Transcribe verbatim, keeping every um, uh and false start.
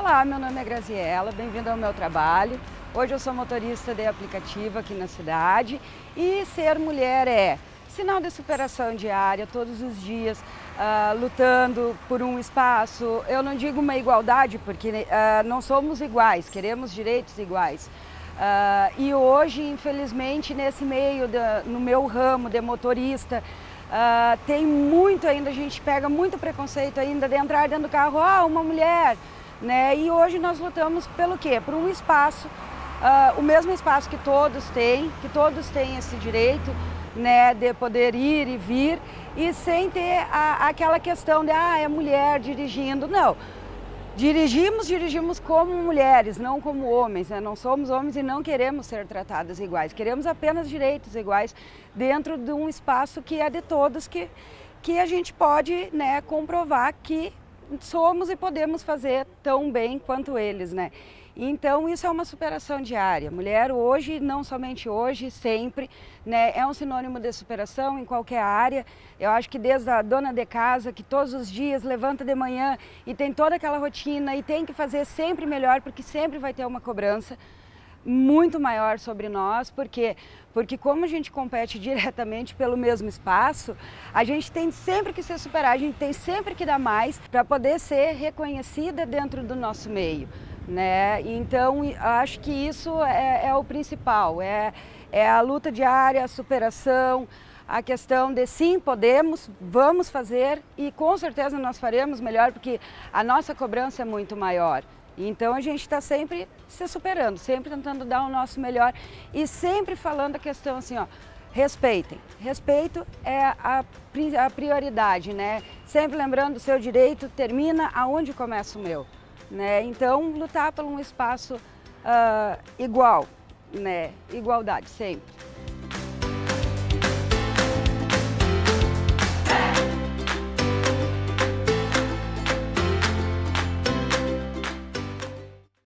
Olá, meu nome é Graziela, bem-vindo ao meu trabalho. Hoje eu sou motorista de aplicativo aqui na cidade e ser mulher é sinal de superação diária, todos os dias, uh, lutando por um espaço. Eu não digo uma igualdade, porque uh, não somos iguais, queremos direitos iguais. Uh, e hoje, infelizmente, nesse meio, da, no meu ramo de motorista, uh, tem muito ainda, a gente pega muito preconceito ainda de entrar dentro do carro, ah, uma mulher, né? E hoje nós lutamos pelo quê? Por um espaço, uh, o mesmo espaço que todos têm, que todos têm esse direito, né, de poder ir e vir, e sem ter a, aquela questão de, ah, é mulher dirigindo, não. Dirigimos, dirigimos como mulheres, não como homens, né? Não somos homens e não queremos ser tratadas iguais, queremos apenas direitos iguais dentro de um espaço que é de todos, que, que a gente pode, né, comprovar que somos e podemos fazer tão bem quanto eles, né? Então isso é uma superação diária. Mulher hoje, não somente hoje, sempre, né, é um sinônimo de superação em qualquer área. Eu acho que desde a dona de casa, que todos os dias levanta de manhã e tem toda aquela rotina e tem que fazer sempre melhor, porque sempre vai ter uma cobrança muito maior sobre nós, porque porque como a gente compete diretamente pelo mesmo espaço, a gente tem sempre que se superar, a gente tem sempre que dar mais para poder ser reconhecida dentro do nosso meio, né? Então acho que isso é, é o principal, é, é a luta diária, a superação, a questão de sim, podemos, vamos fazer e com certeza nós faremos melhor, porque a nossa cobrança é muito maior. Então a gente está sempre se superando, sempre tentando dar o nosso melhor e sempre falando a questão assim, ó, respeitem. Respeito é a, a prioridade, né? Sempre lembrando, o seu direito termina aonde começa o meu, né? Então lutar por um espaço uh, igual, né? Igualdade sempre.